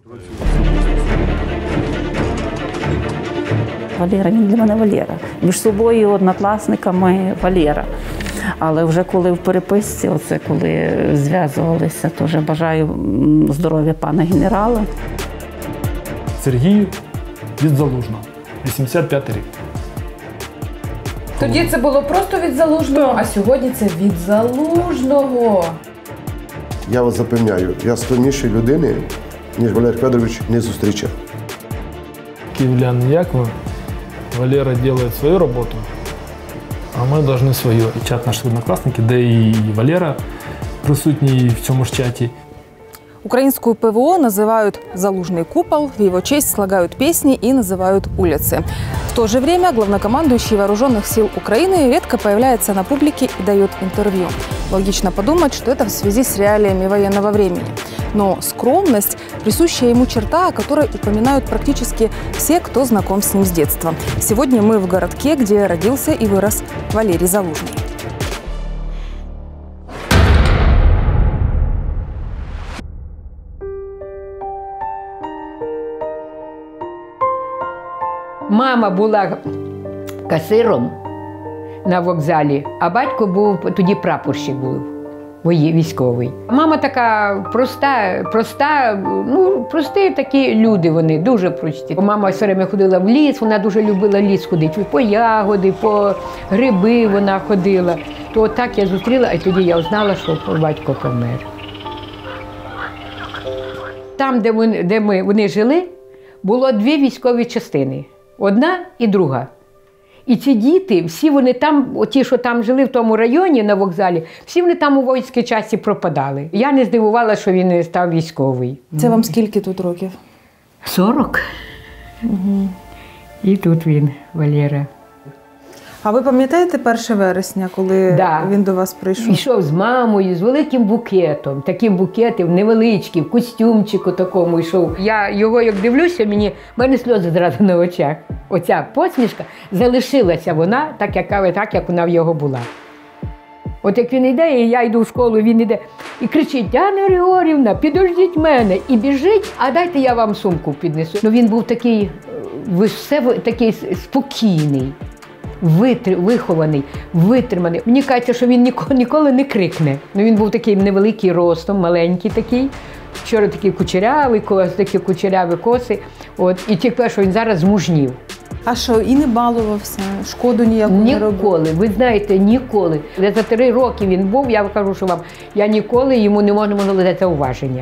Валера, він для мене Валера. Між собою, однокласниками Валера. Але вже коли в переписці, оце коли зв'язувалися, то вже бажаю здоров'я пана генерала. Сергій від Залужного, 85-й рік. Тоді це було просто від Залужного, а сьогодні це від Залужного. Я вас запевняю, я сильнішої людини, ніж Валерій Федорович, не зустрічав. Киевляне, як ви? Валера робить свою роботу, а ми повинні свою. Чат наших однокласники, де і Валера присутній в цьому ж чаті. Украинскую ПВО называют «Залужный купол», в его честь слагают песни и называют улицы. В то же время главнокомандующий Вооруженных сил Украины редко появляется на публике и дает интервью. Логично подумать, что это в связи с реалиями военного времени. Но скромность – присущая ему черта, о которой упоминают практически все, кто знаком с ним с детства. Сегодня мы в городке, где родился и вырос Валерий Залужный. Мама була касиром на вокзалі, а батько був, тоді прапорщик був, військовий. Мама така прості такі люди вони, дуже прості. Мама все время ходила в ліс, вона дуже любила в ліс ходити, по ягоди, по гриби вона ходила. То так я зустріла, і тоді я узнала, що батько помер. Там, де вони жили, було дві військові частини. Одна і друга. І ці діти, всі вони там, ті, що там жили в тому районі на вокзалі, всі вони там у воїнській часті пропадали. Я не здивувалася, що він не став військовий. Це вам скільки тут років? 40. Угу. І тут він, Валера. А ви пам'ятаєте 1 вересня, коли він до вас прийшов? Йшов з мамою, з великим букетом. Таким букетом, невеличким, в костюмчику такому йшов. Я його, як дивлюся, в мене сльози зразу на очах. Оця посмішка залишилася вона, так як вона в його була. От як він йде, і я йду в школу, він йде і кричить: «Діана Григорівна, підождіть мене!» І біжить, а дайте я вам сумку піднесу. Ну, він був такий, такий спокійний. Вихований, витриманий. Мені кажеться, що він ніколи не крикне. Ну, він був такий невеликий ростом, маленький такий. Вчора такий кучерявий, такі кучеряві коси. От. І тільки, що він зараз змужнів. А що, і не балувався? Шкоду ніяку не робив? Ніколи, ви знаєте, ніколи. За 3 роки він був, я кажу, що вам, я ніколи йому не можу дати зауваження.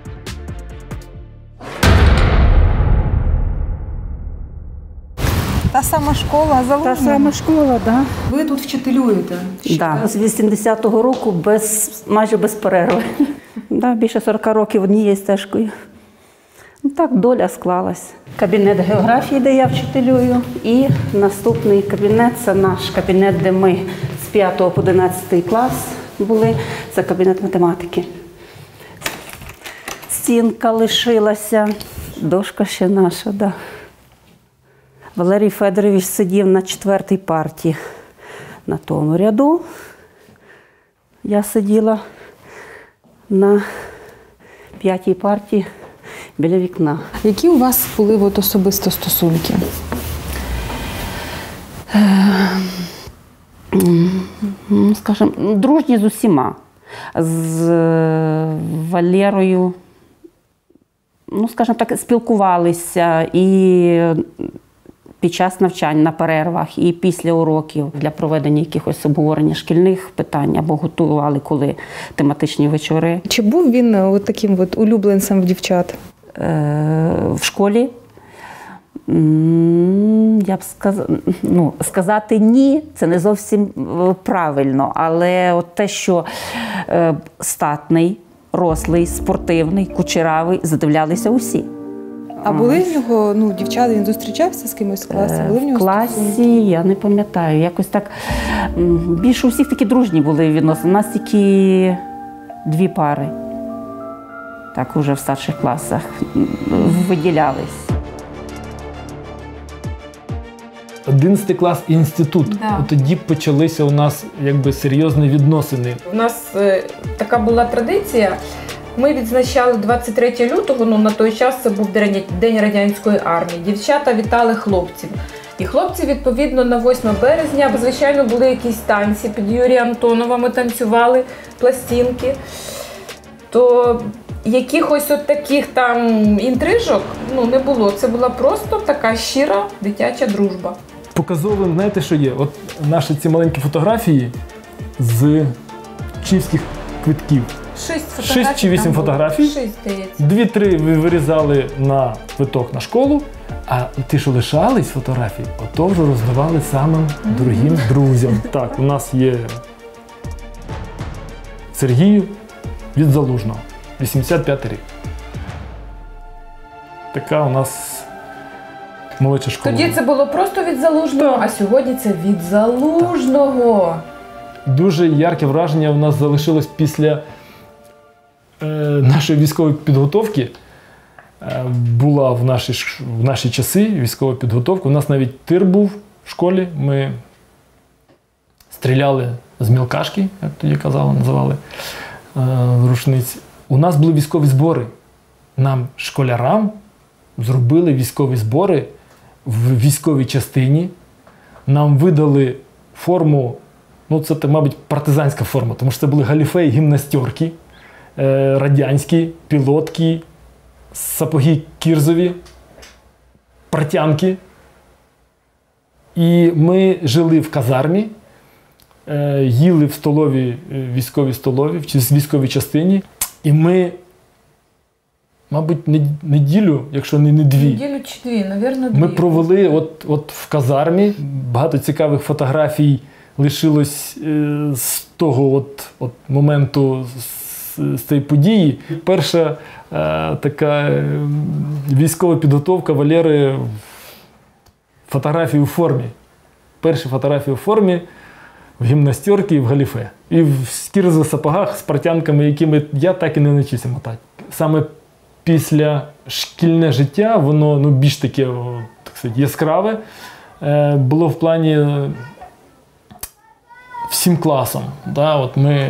Та сама школа Залужного? Та сама школа, так. Ви тут вчителюєте? Так, з 80-го року майже без перерви. Більше 40 років однією стежкою. Так доля склалась. Кабінет географії, де я вчителюю, і наступний кабінет – це наш кабінет, де ми з 5 по 11 клас були. Це кабінет математики. Стінка лишилася, дошка ще наша, так. Валерій Федорович сидів на 4-й парті на тому ряду. Я сиділа на 5-й парті біля вікна. Які у вас були особисто стосунки? Скажімо, дружні з усіма. З Валерою, скажімо так, спілкувалися і під час навчань на перервах, і після уроків для проведення якихось обговорення шкільних питань, або готували коли тематичні вечори. Чи був він таким улюбленцем в дівчат? В школі? Я б сказати ні, це не зовсім правильно, але от те, що статний, рослий, спортивний, кучерявий, задивлялися усі. А були в нього дівчата, він зустрічався з кимось в класі? Були в нього в класі, я не пам'ятаю, якось так, більше у всіх такі дружні були відносини. У нас тільки 2 пари, так уже в старших класах виділялись. 11 клас – інститут. Тоді почалися у нас серйозні відносини. У нас така була традиція. Ми відзначали 23 лютого, на той час це був День радянської армії. Дівчата вітали хлопців. І хлопці, відповідно, на 8 березня, звичайно, були якісь танці під Юрія Антонова, ми танцювали, пластинки. То якихось от таких там інтрижок не було. Це була просто така щира дитяча дружба. Показовим, знаєте, що є? От наші ці маленькі фотографії з учнівських квитків. 6 чи 8 фотографій. 6, здається. 2-3 ви вирізали на квиток на школу, а ті, що лишались фотографії, ото вже роздавали самим дорогим друзям. Так, у нас є Сергію від Залужного, 85 рік. Така у нас молодша школа. Тоді це було просто від Залужного, а сьогодні це від Залужного. Дуже ярке враження у нас залишилось після нашої військової підготовки. Була в наші часи військова підготовка. У нас навіть тир був в школі. Ми стріляли з мілкашки, як тоді називали, рушниці. У нас були військові збори. Нам, школярам, зробили військові збори в військовій частині. Нам видали форму, це, мабуть, партизанська форма, тому що це були галіфе і гімнастерки, радянські, пілотки, сапоги кірзові, портянки. І ми жили в казармі, їли в столовій, військовій столовій, в військовій частині. І ми, мабуть, неділю, якщо не дві. Неділю чи дві, мабуть, дві. Ми провели от в казармі. Багато цікавих фотографій лишилось з того моменту, з цієї події. Перша така військова підготовка Валери, фотографії у формі. Перші фотографії у формі, в гімнастерці і в галіфе. І в кірзових сапогах з портянками, якими я так і не навчився мотати. Саме після шкільне життя, воно більш таке, так сказати, яскраве, було в плані всім класом. От ми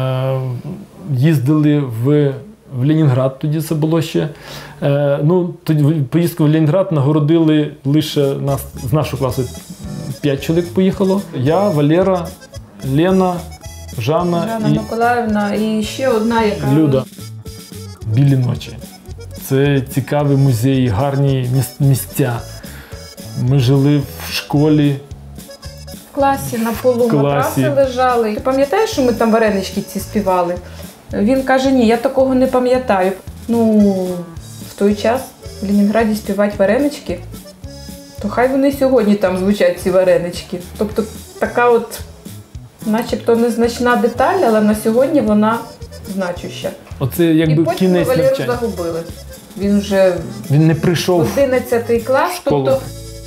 їздили в Ленінград, тоді це було ще. Тоді поїздку в Ленінград нагородили лише з нашого класу 5 чоловік поїхало. Я, Валера, Лена, Жанна і Миколаївна і ще одна, яка... Люда. Білі ночі. Це цікаві музеї, гарні місця. Ми жили в школі. В класі на полу матраси лежали. Ти пам'ятаєш, що ми там варенички ці співали? Він каже, ні, я такого не пам'ятаю. В той час в Ленінграді співати варенички, то хай вони сьогодні там звучать, ці варенички. Тобто така начебто незначна деталь, але на сьогодні вона значуща. Оце якби кінець навчання. І потім Валеру загубили. Він не прийшов 11 клас, школу. тобто...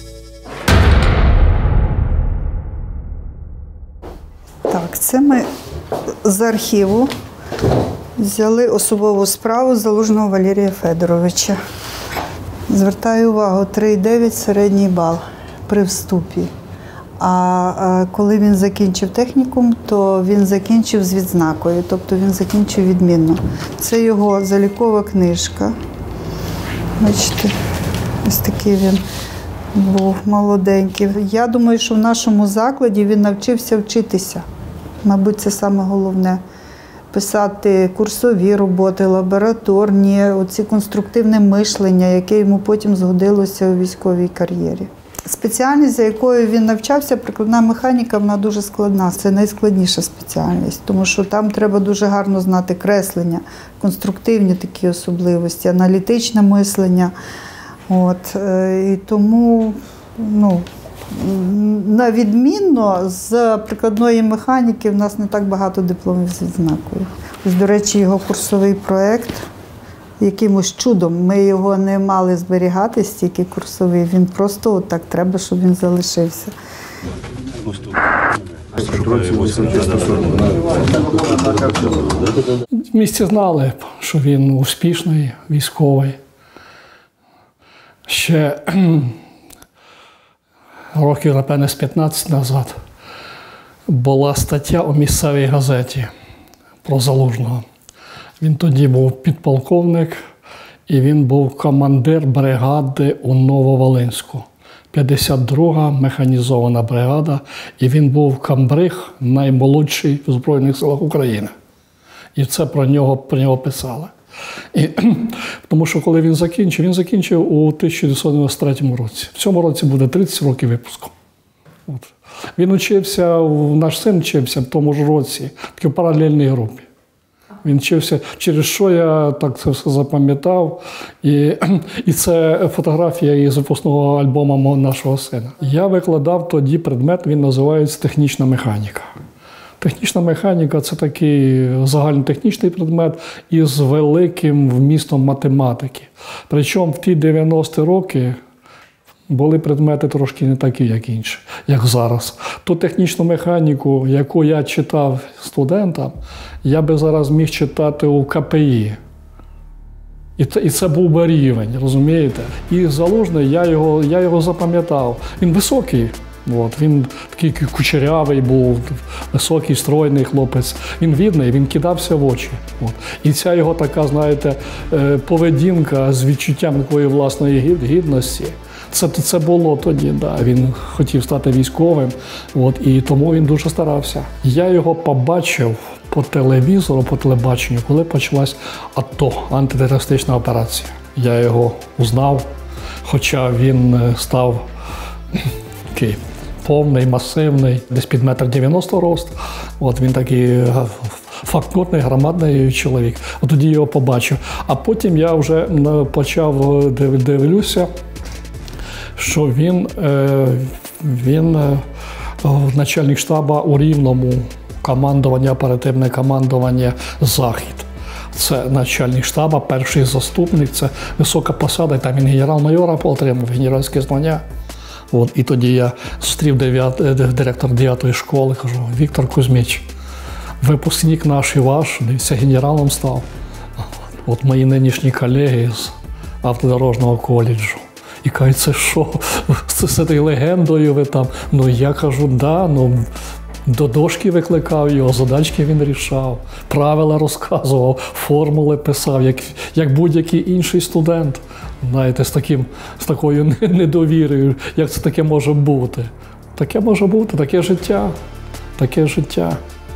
Так, це ми з архіву взяли особову справу Залужного Валерія Федоровича. Звертаю увагу, 3,9 середній бал при вступі. А коли він закінчив технікум, то він закінчив з відзнакою, тобто він закінчив відмінно. Це його залікова книжка. Бачите, ось такий він був молоденький. Я думаю, що в нашому закладі він навчився вчитися. Мабуть, це саме головне. Писати курсові роботи, лабораторні, оці конструктивне мишлення, яке йому потім згодилося у військовій кар'єрі. Спеціальність, за якою він навчався, прикладна механіка, вона дуже складна. Це найскладніша спеціальність, тому що там треба дуже гарно знати креслення, конструктивні такі особливості, аналітичне мислення. І тому, на відмінно, з прикладної механіки в нас не так багато дипломів з відзнакою. Ось, до речі, його курсовий проєкт, якимось чудом, ми його не мали зберігати, стільки курсовий, він просто так треба, щоб він залишився. В місті знали, що він успішний, військовий. Ще років, напевне, з 15 назад була стаття у місцевій газеті про Залужного. Він тоді був підполковник, і він був командир бригади у Нововолинську. 52-га механізована бригада, і він був камбриг наймолодший в Збройних силах України. І це про нього писали. І, тому що коли він закінчив у 1993 році. В цьому році буде 30 років випуску. От. Він учився, наш син вчився в тому ж році, в паралельній групі. Він вчився, через що я так це все запам'ятав. І це фотографія із випускного альбому нашого сина. Я викладав тоді предмет, він називається технічна механіка. Технічна механіка – це такий загальнотехнічний предмет із великим вмістом математики. Причому в ті 90-ті роки були предмети трошки не такі, як інші, як зараз. Ту технічну механіку, яку я читав студентам, я би зараз міг читати у КПІ. І це був би рівень, розумієте? І Залужний, я його запам'ятав. Він високий. От, він такий кучерявий був, високий, стройний хлопець. Він видний, він кидався в очі. От. І ця його така, знаєте, поведінка з відчуттям такої власної гідності. Це було тоді, да. Він хотів стати військовим, от, і тому він дуже старався. Я його побачив по телевізору, по телебаченню, коли почалась АТО, антитерористична операція. Я його узнав, хоча він став такий повний, масивний, десь під 1,90 м рост. От він такий фактурний, громадний чоловік. От тоді його побачив. А потім я вже почав дивлюся, що він начальник штабу у Рівному, командування, оперативне командування «Захід». Це начальник штабу, перший заступник, це висока посада, там він генерал-майора отримав, генеральське звання. От, і тоді я зустрів директор 9-ї школи, кажу: Віктор Кузьміч, випускник наш і ваш, дивіться, генералом став. От мої нинішні колеги з автодорожнього коледжу. І кажуть, це що, з цією легендою ви там? Ну я кажу, да, ну до дошки викликав його, задачки він рішав, правила розказував, формули писав, як будь-який інший студент. Знаєте, з такою недовірою, як це таке може бути. Таке може бути, таке життя, таке життя.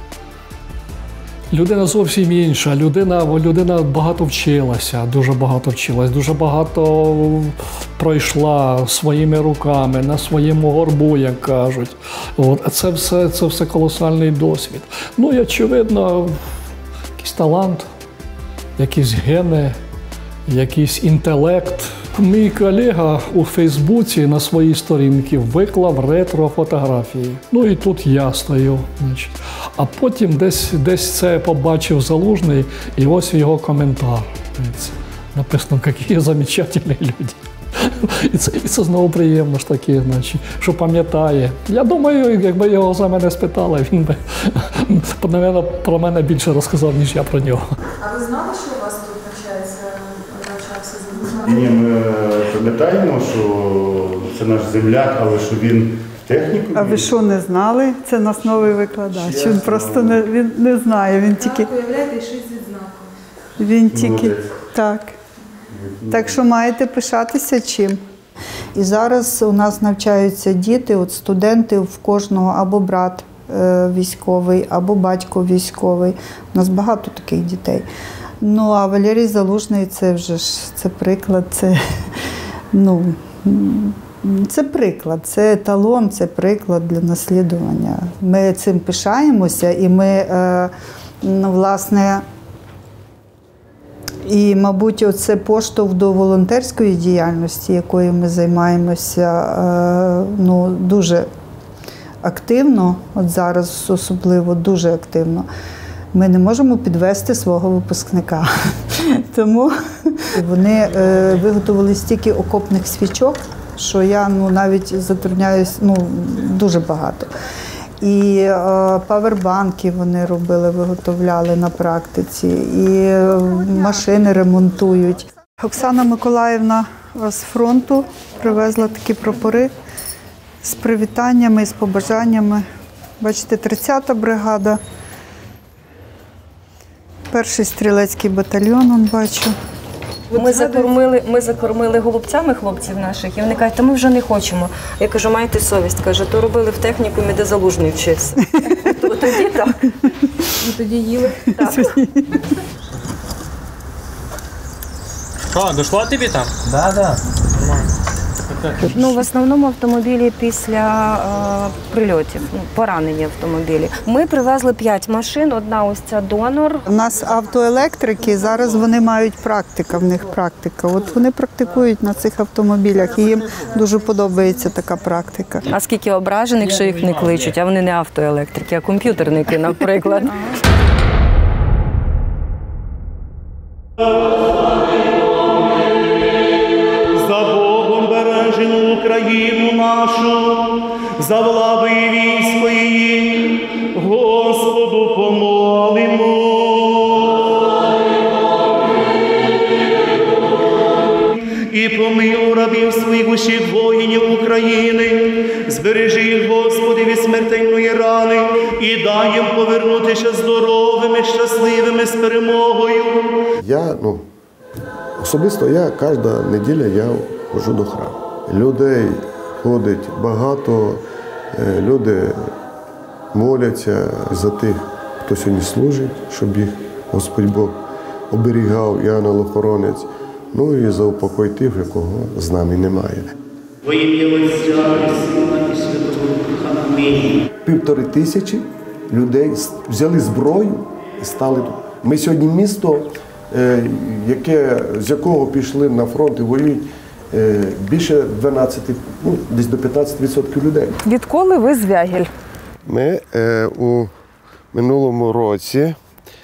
Людина зовсім інша, людина багато вчилася, дуже багато пройшла своїми руками, на своєму горбу, як кажуть. От. Це все колосальний досвід. Ну і, очевидно, якийсь талант, якісь гени, якийсь інтелект. Мій колега у Фейсбуці на своїй сторінці виклав ретро-фотографії. Ну і тут я стою. Значить. А потім десь це побачив Залужний, і ось його коментар. Написано, які замечательні люди. І це знову приємно ж таке, значить, що пам'ятає. Я думаю, якби його за мене спитали, він би, про мене більше розказав, ніж я про нього. А ви знали, що у вас тут навчався Залужний? Ні, ми пам'ятаємо, що це наш земляк, але що він в техніку. А ви що, не знали? Це нас новий викладач. Чесно. Він просто не знає, він тільки... Уявляєте, щось з відзнаком. Він тільки... Молодець. Так. Так що маєте пишатися чим. І зараз у нас навчаються діти, от студенти, в кожного або брат військовий, або батько військовий. У нас багато таких дітей. Ну, а Валерій Залужний – це вже ж, це приклад, це приклад, це еталон, це приклад для наслідування. Ми цим пишаємося, і ми, власне, і, мабуть, оце поштовх до волонтерської діяльності, якою ми займаємося, дуже активно, от зараз особливо дуже активно. Ми не можемо підвести свого випускника. Тому вони виготовили стільки окопних свічок, що я навіть затрудняюсь дуже багато. І павербанки вони робили, виготовляли на практиці, і машини ремонтують. Оксана Миколаївна з фронту привезла такі прапори з привітаннями, з побажаннями. Бачите, 30-та бригада. перший стрілецький батальйон, он бачу. Ми закормили голубцями хлопців наших, і вони кажуть, та ми вже не хочемо. Я кажу, майте совість. Каже, то робили в технікумі, де Залужний вчився. Тоді так. І тоді їли. Так. Що, дошло тобі там? Да. Ну, в основному автомобілі після прильотів, поранені автомобілі. Ми привезли 5 машин, одна ось ця донор. У нас автоелектрики, зараз вони мають практика, в них практика. От вони практикують на цих автомобілях, і їм дуже подобається така практика. А скільки ображених, що їх не кличуть, а вони не автоелектрики, а комп'ютерники, наприклад. Україну нашу, за владу і військо її, Господу помолимо. І помилуй рабів своїх усіх воїнів України, збережи їх, Господи, від смертельної рани і дай їм повернутися здоровими, щасливими, з перемогою. Особисто я кожна неділя ходжу до храму. Людей ходить багато, люди моляться за тих, хто сьогодні служить, щоб їх Господь Бог оберігав і ангел-охоронець, ну і за упокой тих, якого з нами немає. Во ім'я Отця і Сина і Святого Духа. Амінь. 1500 людей взяли зброю і стали тут. Ми сьогодні місто, з якого пішли на фронт і воюють, більше 12, десь до 15% людей. Відколи ви Звягіль? Ми у минулому році,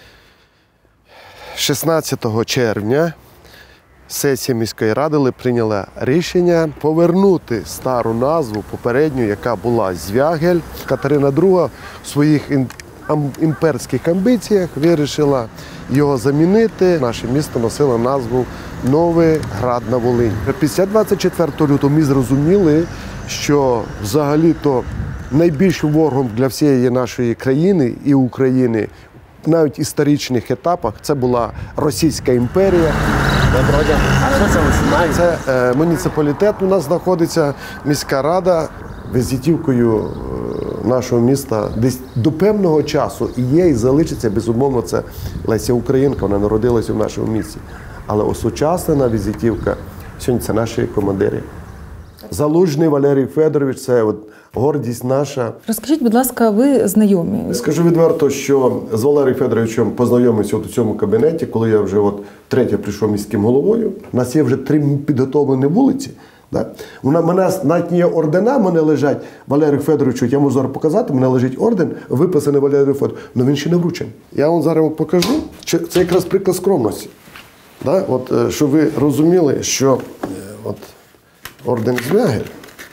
16 червня, сесія міської ради прийняла рішення повернути стару назву попередню, яка була Звягель. Катерина II в своїх імперських амбіціях вирішила його замінити. Наше місто носило назву Новий Град на Волині. Після 24 лютого ми зрозуміли, що взагалі-то найбільшим ворогом для всієї нашої країни і України, навіть в історичних етапах, це була Російська імперія. Доброго дня. А що це ви знімаєте? Це муніципалітет у нас знаходиться, міська рада, візитівкою нашого міста десь до певного часу і є, і залишиться, безумовно, це Леся Українка, вона народилася в нашому місті. Але осучаснена візитівка сьогодні це наші командири. Залужний Валерій Федорович – це гордість наша. Розкажіть, будь ласка, ви знайомі? Скажу відверто, що з Валерієм Федоровичем познайомився у цьому кабінеті, коли я вже третє прийшов міським головою. У нас є вже 3 підготовлені вулиці. Да? У мене навіть є ордена, мене лежать Валерію Федоровичу, я можу зараз показати, у мене лежить орден, виписаний Валерію Федоровичу, але він ще не вручений. Я вам зараз покажу, це якраз приклад скромності. Да? Щоб ви розуміли, що орден Звягель.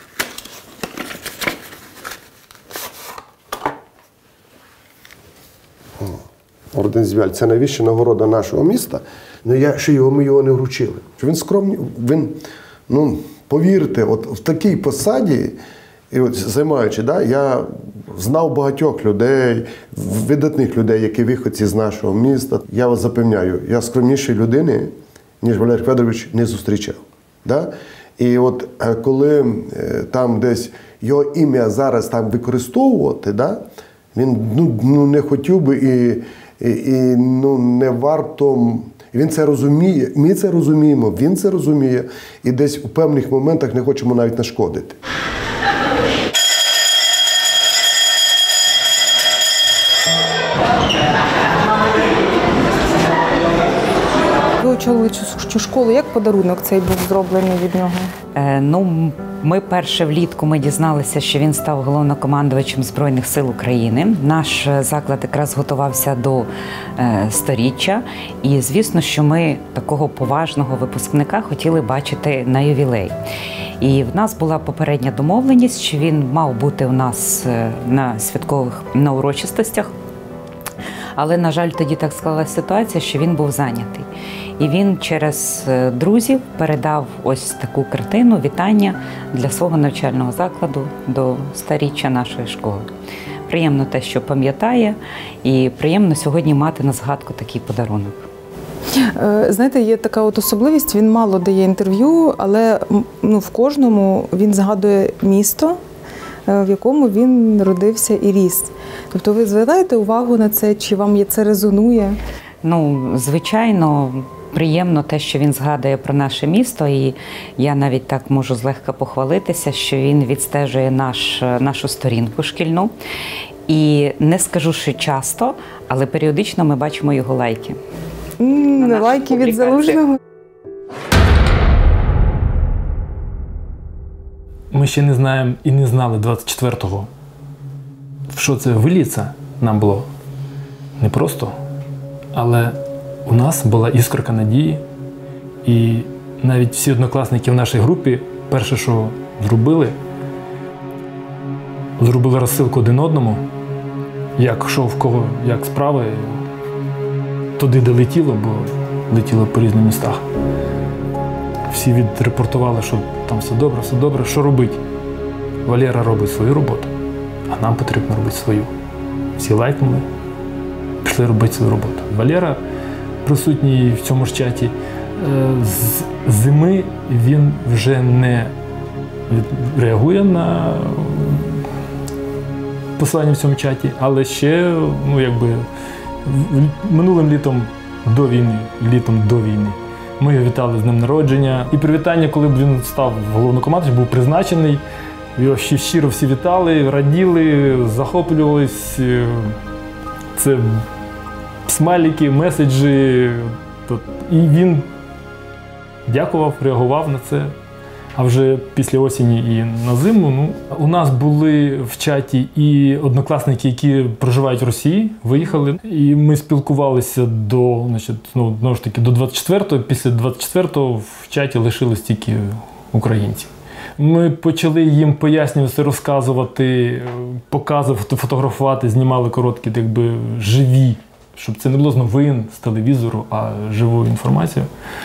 Орден Звягель – це найвища нагорода нашого міста, але ми його не вручили. Він скромний, повірте, в такій посаді, займаючи, я знав багатьох людей, видатних людей, які виходці з нашого міста. Я вас запевняю, я скромнішої людини, ніж Валерій Федорович, не зустрічав. Да? І коли там десь його ім'я зараз там використовувати, він не хотів би і не варто. Він це розуміє, ми це розуміємо, він це розуміє і десь у певних моментах не хочемо навіть нашкодити. Ви очолили цю школу. Як подарунок цей був зроблений від нього? Ми перше влітку дізналися, що він став головнокомандувачем Збройних сил України. Наш заклад якраз готувався до сторіччя. І, звісно, що ми такого поважного випускника хотіли бачити на ювілей. І в нас була попередня домовленість, що він мав бути у нас на урочистостях. Але, на жаль, тоді так склалася ситуація, що він був зайнятий. І він через друзів передав ось таку картину вітання для свого навчального закладу до сторіччя нашої школи. приємно те, що пам'ятає, і приємно сьогодні мати на згадку такий подарунок. Знаєте, є така от особливість, він мало дає інтерв'ю, але в кожному він згадує місто, в якому він народився і ріс. Тобто ви звертаєте увагу на це, чи вам це резонує? Звичайно, приємно те, що він згадує про наше місто, і я навіть так можу злегка похвалитися, що він відстежує нашу сторінку шкільну. І не скажу, що часто, але періодично ми бачимо його лайки. Лайки від Залужного? Ми ще не знаємо і не знали 24-го, в що це виліться нам було непросто, але у нас була іскорка надії, і навіть всі однокласники в нашій групі перше, що зробили розсилку один одному, як що в кого, як справи, туди, де летіло, бо летіло по різним містах. Всі відрепортували, що там все добре, що робити? Валера робить свою роботу, а нам потрібно робити свою. Всі лайкнули, пішли робити свою роботу. Валера присутній в цьому ж чаті. З зими він вже не реагує на посилання в цьому чаті, але ще, минулим літом до війни, ми його вітали з днем народження. І привітання, коли б він став головнокомандуючим, був призначений, його щиро всі вітали, раділи, захоплювались. Це смайлики, меседжі. І він дякував, реагував на це. А вже після осені і на зиму у нас були в чаті і однокласники, які проживають в Росії, виїхали. І ми спілкувалися до 24-го. Після 24-го в чаті лишились тільки українці. Ми почали їм пояснювати, розказувати, показувати, фотографувати, знімали короткі, живі, щоб це не було з новин, з телевізору, а живою інформацією.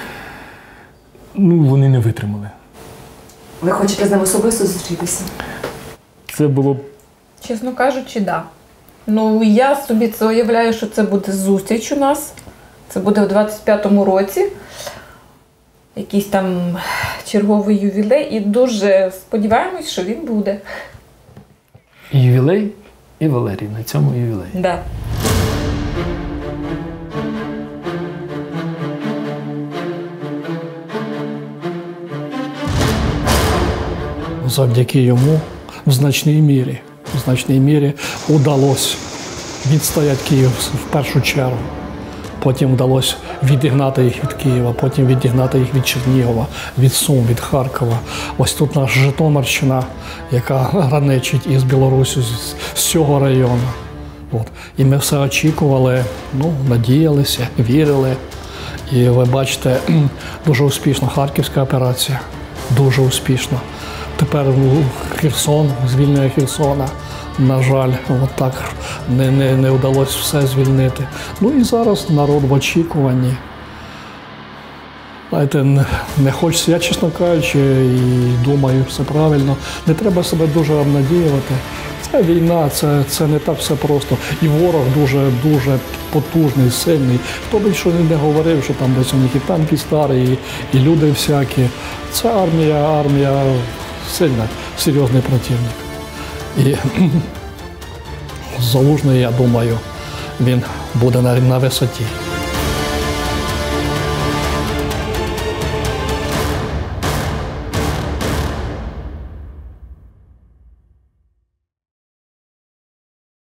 Вони не витримали. Ви хочете з ним особисто зустрітися? Це було... Чесно кажучи, так. Я собі це уявляю, що це буде зустріч у нас. Це буде в 25-му році. Якийсь там черговий ювілей. І дуже сподіваємось, що він буде. Ювілей і Валерій на цьому ювілеї. Да. Завдяки йому в значній мірі удалося відстояти Київ в першу чергу. Потім вдалося відігнати їх від Києва, потім відігнати їх від Чернігова, від Сум, від Харкова. Ось тут наша Житомирщина, яка граничить із Білоруссю, з цього району. І ми все очікували, надіялися, вірили. І ви бачите, дуже успішна Харківська операція, дуже успішна. Тепер Херсон, звільнення Херсона, на жаль, так не вдалося все звільнити. І зараз народ в очікуванні. Знаєте, не хочеться, я, чесно кажучи, і думаю, все правильно, не треба себе дуже обнадіювати. Це війна, це не так все просто. І ворог дуже потужний, сильний. Хто б що не говорив, що там десь у них і танки старі, і люди всякі. Це армія сильна, серйозний противник. І Залужний, я думаю, він буде на висоті.